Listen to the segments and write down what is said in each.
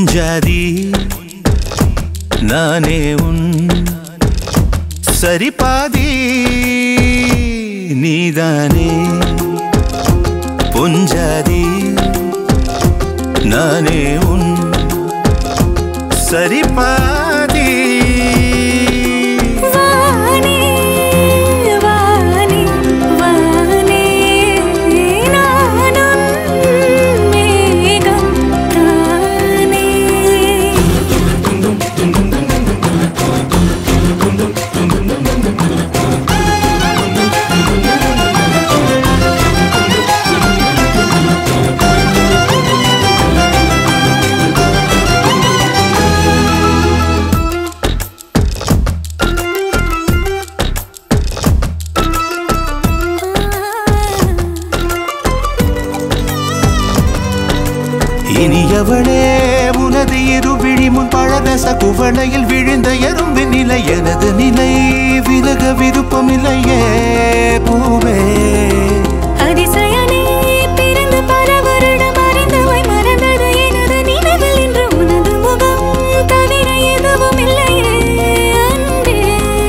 பொஞ்சாதி நானே உன் சரிபாதி நீதானே பொஞ்சாதி நானே உன் சரிபாதி இனியவளே உனது இருவிழி முன் பழரச குவளையில் விழுந்த எறும்பின் நிலை எனது நிலை விலக விருப்பமில்லையே பூவே அதிசயனே பிறந்து பல வருடம் அறிந்தவை மறந்தது எனது நினைவில் இன்று உனது முகம் தவிர எதுவும் இல்லையே அன்பே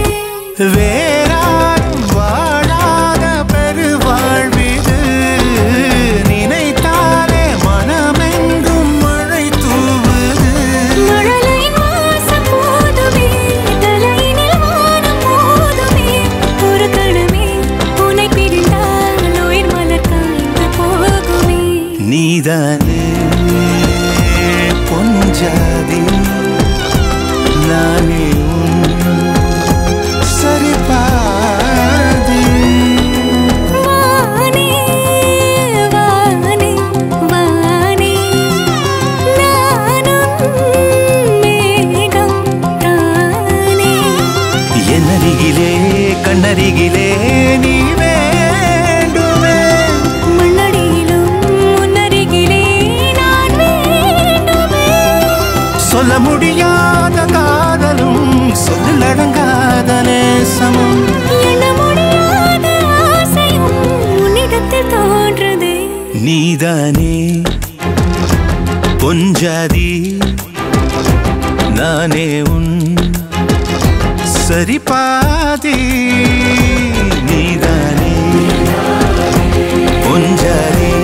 வேறாரும் வாழாத பெருவாழ்விது நினைத்தாலே மனமெங்கும் மழை தூவுது மழலையின் வாசம் போதுமே தலையினில் வானம் போதுமே ஒரு கணமே உன்னை பிரிந்தால் உயிர் மலர் காய்ந்து போகுமே நீதானே பொஞ்சாதி நானே உன் சரிபாதி வானே வானே வானே நானும் மேகம் தானே என்னருகிலே கண்ணருகிலே நீ வேண்டுமே மண்ணடியிலும் முன்னருகிலே நான் வேண்டுமே சொல்ல முடியாத காதலும் சொல்லடங்காத நேசமும் எண்ண முடியாத ஆசையும் உன்னிடத்தில் தோன்றுதே நீதானே பொஞ்சாதி நானே உன் சரிபாதி நீதானே பொஞ்சாதி